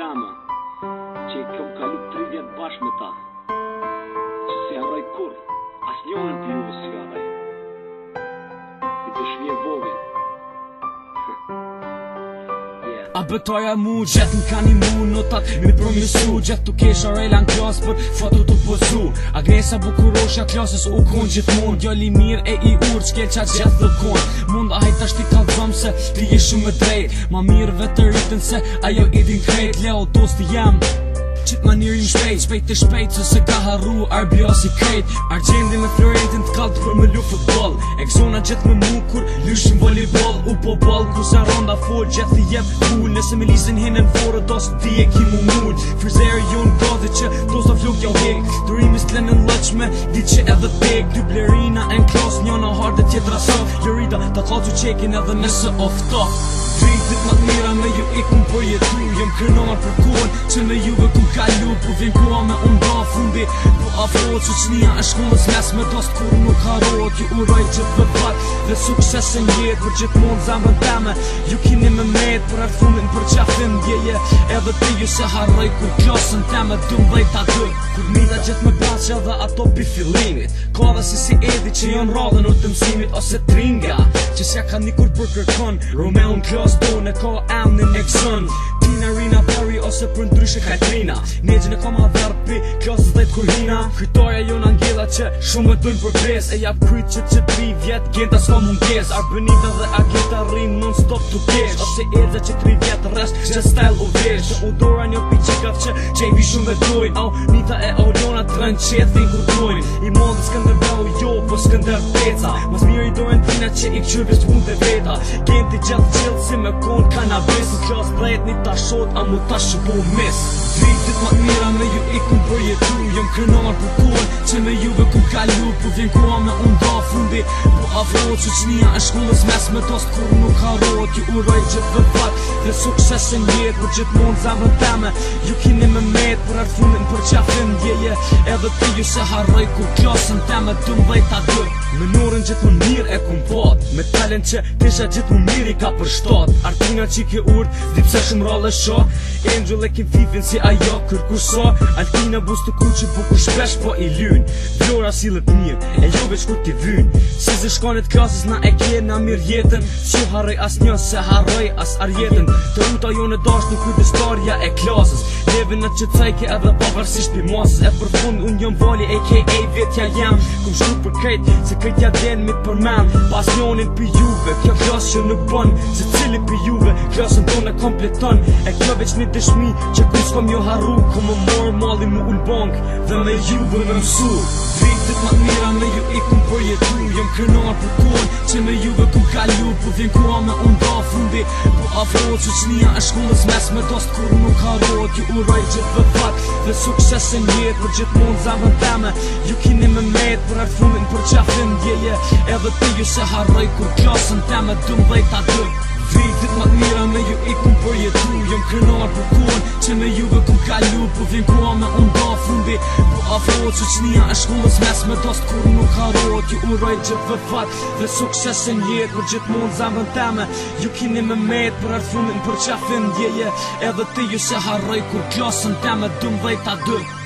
teme që i kom kalu 3 vjet bashkë me ta, që si harroj kur as njonën për juve si harroj i të shvije vogën. A bëtoja mu gjetë n'kani mu notat mi promisu gjetë tu kesha rejla n'klas për foto t'u pozu Agnesa bukurosha klasës u kon gjithmon Djali mirë e i urë qkel qa gjithë dhe kon Mund a hajta shti kalzom se ti je shumë drejt Ma mirë vetë rritën se ajo i din krejt Leo dosti jem Qit manirim shpejt e shpejt se se ka harru arbjosi krejt Argjendi me Florentin t'kalt për me lu futbol Exona gjithë me mu kur lyshim volleyball U po ball ku sa ronda fol gjithë i jep cool Nëse me lisin hinën fore dos ti e ki mu mull Frizeri jon gati që dosta fluk jo hek Durimis t'len në lëqme di që edhe tek Dy blerina e n'klas njona hard e tjetra sof Lorida ta kalcu qekin edhe nëse oftof Dritit ma t'mira me ju ikun për jetu Jem krenar për kohën që me juve ku kalu Po vjen koha me unda fundi Po afrohet që qnia e shkollës mes me dost kur nuk harrohet Ju uroj gjithë dhe vat dhe suksesin jetë Për gjithë mund zemrën teme Ju kini me met për arthumin për qafim djeje Edhe ti ju se harroj kur klasën teme 12 Kur mita gjithë me braqa dhe ato pi fillimit Ka dhe si Edi që jon radhen u të mësimit Ose Tringa që s'ja ka nikur për kërkon Romeo në klas tone ka emnin e kësën Tina Rina Perry ose për ndryshe Katrina Negjën e ka ma dherpi klasës dhe t'kurhina Krytarja jon Angela që shumë e dojnë për pres E jap kryt që 3 vjet genta s'ka munges Arbenita dhe Agita rrin non stop t'u kesh Ose Edza që 3 vjet rrest që style u vesh Që udora një piqikaf që i vi shumë vetojnë Au Nita e Aulona të rënë qetë dhe i kurtojnë I modë Skënder Brau jo po Skënder Peca Mas mirë i dojnë tina që i këqyrvis t'pun të veta Genti gjatë qilë si me kon kanabis Në klas dhejt një ta shot a mu ta shëpo mis Dritit ma mira me ju ikun për jetu Jem krenar për kohën që me juve ku kalu Po vjen koha me unda fundi Po afrohet që qnia e shkollës mes me dost kur nuk harrohet Ju uroj gjithë dhe vat dhe suksesin jetë Për gjithë mund zemrën teme Ju kini me met për arthumin për qafim djeje Edhe ti ju se harroj kur klasën teme 12 Me norën gjithë më mirë e kum pat Me talent që tisha gjithë më mirë i ka për shtat Artina që ke urt, di pse shumë rallë sho Angel e kim fifin si ajo kërkur sa Altina bus të kur që bukur shpesh po i lyn Vlora sillet mirë, e jo veç kur t'i vyn Si zë shkanit klasës na e kjena mirë jetën Si harroj as një se harroj as arjetën Të ruta jo në dash në kujdestarja e klasës Levin në që cajke edhe pavarësisht pi masës E për fund unë jom vali a.k.a. vetja jem Kum shku për krejt, se krejtja den mit për men Pas njonin pi juve, kjo klasë që nuk bën Se cili pi juve, klasën tonë e kompleton E kjo veç një dëshmi që ku s'kom jo harru Ku më morë mali mu ull bank dhe me juve me mësu Dritit ma mira me ju ikun për jetu Jem krenar për kohën që me juve ku kalu Po vjen koha me unda fundi Po afrohet që qnia e shkollës mes me dost kur nuk harrohet Ju uroj gjithë dhe vat dhe suksesin jetë Për gjithë mund zemrën teme Ju kini me met për arthumin për qafim djeje Edhe ti ju se harroj kur klasën teme 12 Dritit ma mira me ju ikun për jetu Jem krenar për kohën që me juve kum kalu Po vjen koha me unda fundi Po afrohet që qnia e shkollës mes me dost kur nuk harrohet Ju uroj gjithë dhe vat dhe suksesin jetë Për gjithë mund zemrën teme Ju kini me met për arthumin për qafim djeje Edhe ti ju se harroj kur klasën teme 12